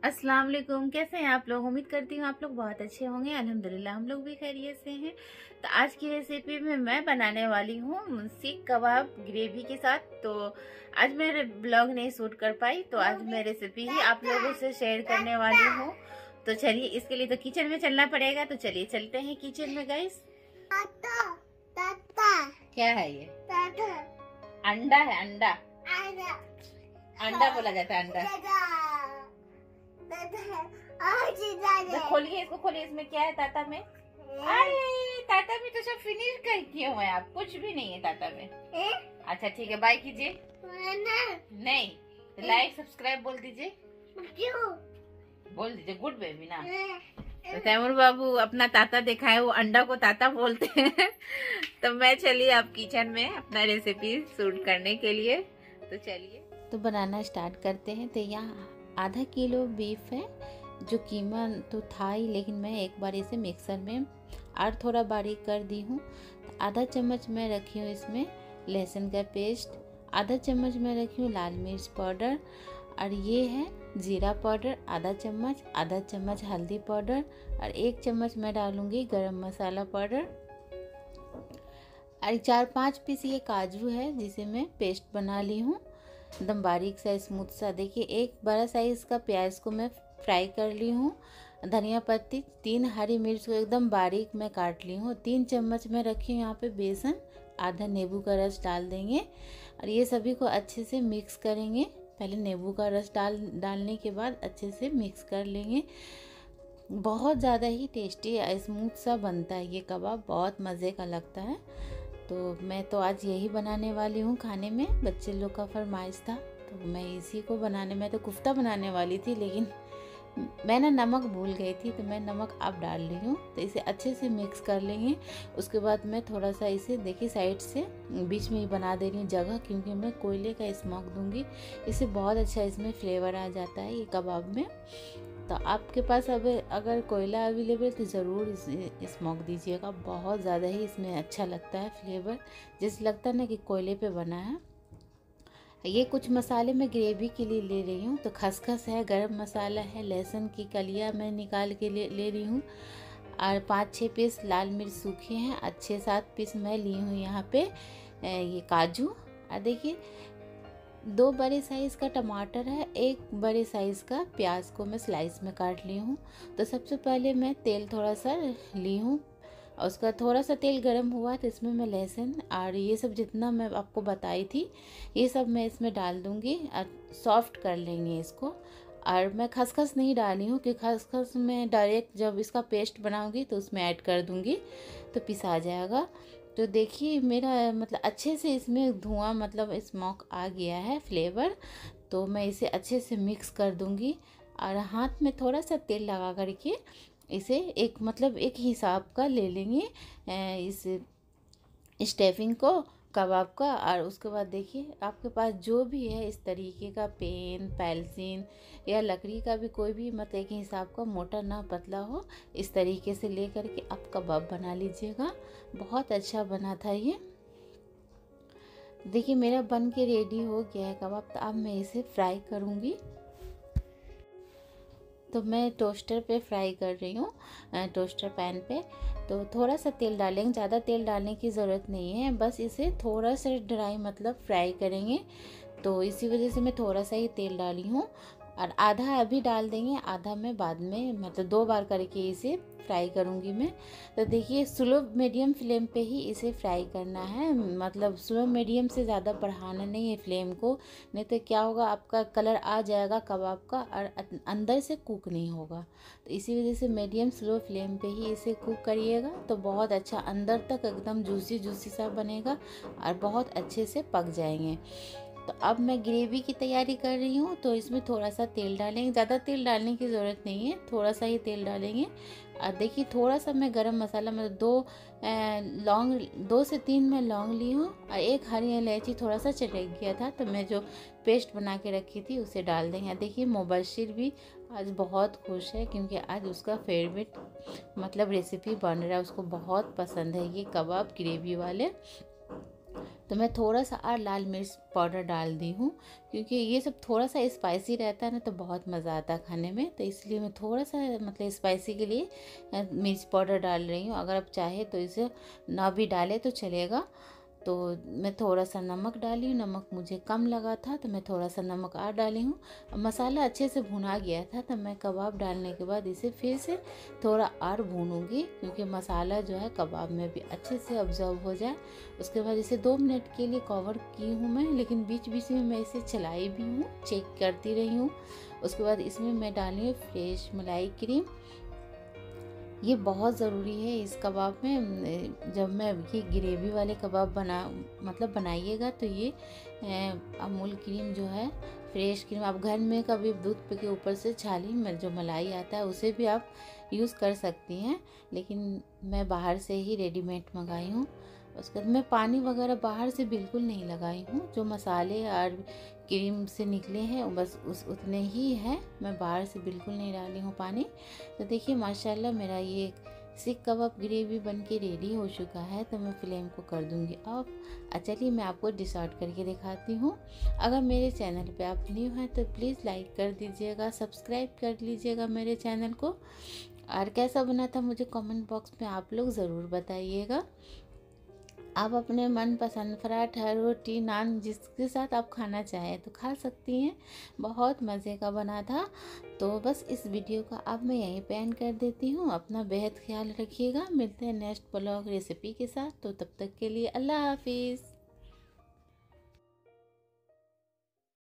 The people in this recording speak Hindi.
अस्सलाम वालेकुम। कैसे हैं आप लोग? उम्मीद करती हूँ आप लोग बहुत अच्छे होंगे। अल्हम्दुलिल्लाह हम लोग भी खैरियत से हैं। तो आज की रेसिपी में मैं बनाने वाली हूँ सीख कबाब ग्रेवी के साथ। तो आज मैं ब्लॉग नहीं शूट कर पाई, तो आज मैं रेसिपी ही आप लोगों से शेयर करने वाली हूँ। तो चलिए, इसके लिए तो किचन में चलना पड़ेगा। तो चलिए चलते हैं किचन में गाइस। क्या है ये? अंडा है। अंडा अंडा बोला जाता है। अंडा तो खोलिए इसको, खोलिए। इसमें क्या है ताता में? अरे ताता में तो सब फिनिश कर किए हुए हैं आप, कुछ भी नहीं है ताता में। अच्छा ठीक है, बाय कीजिए। नहीं तो लाइक सब्सक्राइब बोल दीजिए। बोल दीजिए गुड बेबी ना। तो तैमूर बाबू अपना ताता दिखाए, वो अंडा को ताता बोलते हैं। तो मैं चलिए अब किचन में अपना रेसिपी शूट करने के लिए। तो चलिए तो बनाना स्टार्ट करते हैं। तो यहाँ आधा किलो बीफ है, जो कीमा तो था ही, लेकिन मैं एक बार इसे मिक्सर में और थोड़ा बारीक कर दी हूँ। आधा चम्मच मैं रखी हूँ इसमें लहसुन का पेस्ट, आधा चम्मच मैं रखी हूँ लाल मिर्च पाउडर, और ये है जीरा पाउडर आधा चम्मच हल्दी पाउडर, और 1 चम्मच मैं डालूँगी गरम मसाला पाउडर, और 4-5 पीस ये काजू है जिसे मैं पेस्ट बना ली हूँ एकदम बारीक सा स्मूथ सा। देखिए एक बड़ा साइज़ का प्याज को मैं फ्राई कर ली हूँ, धनिया पत्ती, 3 हरी मिर्च को एकदम बारीक मैं काट ली हूँ, 3 चम्मच मैं रखी हूँ यहाँ पे बेसन, आधा नींबू का रस डाल देंगे और ये सभी को अच्छे से मिक्स करेंगे। पहले नींबू का रस डालने के बाद अच्छे से मिक्स कर लेंगे। बहुत ज़्यादा ही टेस्टी स्मूथ सा बनता है ये कबाब, बहुत मज़े का लगता है। तो मैं तो आज यही बनाने वाली हूँ खाने में, बच्चे लोग का फरमाइश था तो मैं इसी को बनाने में तो कोफ्ता बनाने वाली थी, लेकिन मैं ना नमक भूल गई थी, तो मैं नमक अब डाल रही हूँ। तो इसे अच्छे से मिक्स कर लेंगे। उसके बाद मैं थोड़ा सा इसे देखिए साइड से बीच में ही बना दे रही हूँ जगह, क्योंकि मैं कोयले का स्मोक दूंगी, इससे बहुत अच्छा इसमें फ्लेवर आ जाता है ये कबाब में। तो आपके पास अगर कोयला अवेलेबल तो ज़रूर स्मोक दीजिएगा, बहुत ज़्यादा ही इसमें अच्छा लगता है फ्लेवर, जैसे लगता है ना कि कोयले पे बना है। ये कुछ मसाले मैं ग्रेवी के लिए ले रही हूँ। तो खसखस है, गरम मसाला है, लहसुन की कलियाँ मैं निकाल के ले रही हूँ, और 5-6 पीस लाल मिर्च सूखे हैं, अच्छे 7 पीस मैं ली हूँ यहाँ पे ये काजू। और देखिए 2 बड़े साइज़ का टमाटर है, 1 बड़े साइज़ का प्याज को मैं स्लाइस में काट ली हूँ। तो सबसे पहले मैं तेल थोड़ा सा ली हूँ, और उसका थोड़ा सा तेल गर्म हुआ तो इसमें मैं लहसुन और ये सब जितना मैं आपको बताई थी ये सब मैं इसमें डाल दूँगी और सॉफ्ट कर लेंगे इसको। और मैं खसखस नहीं डाली हूँ, क्योंकि खसखस मैं डायरेक्ट जब इसका पेस्ट बनाऊँगी तो उसमें ऐड कर दूँगी तो पिसा जाएगा। तो देखिए मेरा मतलब अच्छे से इसमें धुआं मतलब स्मोक आ गया है फ्लेवर। तो मैं इसे अच्छे से मिक्स कर दूँगी, और हाथ में थोड़ा सा तेल लगा करके इसे एक हिसाब का ले लेंगे इस स्टफिंग को कबाब का। और उसके बाद देखिए आपके पास जो भी है इस तरीके का पेन, पेंसिल या लकड़ी का भी कोई भी मतलब एक हिसाब का, मोटा ना पतला हो, इस तरीके से ले करके आप कबाब बना लीजिएगा। बहुत अच्छा बना था ये। देखिए मेरा बन के रेडी हो गया है कबाब। तो अब मैं इसे फ्राई करूँगी। तो मैं टोस्टर पे फ्राई कर रही हूँ, टोस्टर पैन पे। तो थोड़ा सा तेल डालेंगे, ज़्यादा तेल डालने की ज़रूरत नहीं है, बस इसे थोड़ा सा ड्राई मतलब फ्राई करेंगे। तो इसी वजह से मैं थोड़ा सा ही तेल डाली हूँ, और आधा अभी डाल देंगे, आधा मैं बाद में मतलब 2 बार करके इसे फ्राई करूँगी मैं। तो देखिए स्लो मीडियम फ्लेम पे ही इसे फ्राई करना है, मतलब स्लो मीडियम से ज़्यादा बढ़ाना नहीं है फ्लेम को, नहीं तो क्या होगा आपका कलर आ जाएगा कबाब का और अंदर से कुक नहीं होगा। तो इसी वजह से मीडियम स्लो फ्लेम पे ही इसे कुक करिएगा, तो बहुत अच्छा अंदर तक एकदम जूसी जूसी सा बनेगा और बहुत अच्छे से पक जाएंगे। तो अब मैं ग्रेवी की तैयारी कर रही हूँ। तो इसमें थोड़ा सा तेल डालेंगे, ज़्यादा तेल डालने की ज़रूरत नहीं है, थोड़ा सा ही तेल डालेंगे। और देखिए थोड़ा सा मैं गरम मसाला मतलब 2 से 3 मैं लौंग ली हूँ, और 1 हरी इलायची थोड़ा सा चटक गया था, तो मैं जो पेस्ट बना के रखी थी उसे डाल देंगे। देखिए मुबशिर भी आज बहुत खुश है, क्योंकि आज उसका फेवरेट मतलब रेसिपी बन रहा है, उसको बहुत पसंद है ये कबाब ग्रेवी वाले। तो मैं थोड़ा सा और लाल मिर्च पाउडर डाल दी हूँ, क्योंकि ये सब थोड़ा सा स्पाइसी रहता है ना, तो बहुत मज़ा आता है खाने में। तो इसलिए मैं थोड़ा सा मतलब स्पाइसी के लिए मिर्च पाउडर डाल रही हूँ। अगर आप चाहे तो इसे ना भी डालें तो चलेगा। तो मैं थोड़ा सा नमक डाली हूँ, नमक मुझे कम लगा था तो मैं थोड़ा सा नमक और डाली हूँ। मसाला अच्छे से भुना गया था, तो मैं कबाब डालने के बाद इसे फिर से थोड़ा और भूनूंगी, क्योंकि मसाला जो है कबाब में भी अच्छे से ऑब्जर्व हो जाए। उसके बाद इसे 2 मिनट के लिए कवर की हूँ मैं, लेकिन बीच बीच में मैं इसे चलाई भी हूँ, चेक करती रही हूँ। उसके बाद इसमें मैं डाली हूँ फ्रेश मलाई क्रीम। ये बहुत ज़रूरी है इस कबाब में। जब मैं ये ग्रेवी वाले कबाब बनाइएगा तो ये अमूल क्रीम जो है, फ्रेश क्रीम, आप घर में कभी दूध के ऊपर से छाली में जो मलाई आता है उसे भी आप यूज़ कर सकती हैं, लेकिन मैं बाहर से ही रेडीमेड मंगाई हूँ। उसके बाद मैं पानी वगैरह बाहर से बिल्कुल नहीं लगाई हूँ, जो मसाले और क्रीम से निकले हैं बस उतने ही हैं, मैं बाहर से बिल्कुल नहीं डाली हूँ पानी। तो देखिए माशाल्लाह मेरा ये सीख कबाब ग्रेवी बन के रेडी हो चुका है। तो मैं फ्लेम को कर दूँगी ऑफ। चलिए मैं आपको डिश आउट करके दिखाती हूँ। अगर मेरे चैनल पे आप न्यू हैं तो प्लीज़ लाइक कर दीजिएगा, सब्सक्राइब कर लीजिएगा मेरे चैनल को, और कैसा बना था मुझे कमेंट बॉक्स में आप लोग ज़रूर बताइएगा। आप अपने मनपसंद पराठा, रोटी, नान जिसके साथ आप खाना चाहें तो खा सकती हैं। बहुत मज़े का बना था। तो बस इस वीडियो का अब मैं यहीं पे एंड कर देती हूँ। अपना बेहद ख्याल रखिएगा। मिलते हैं नेक्स्ट ब्लॉग रेसिपी के साथ। तो तब तक के लिए अल्लाह हाफिज़।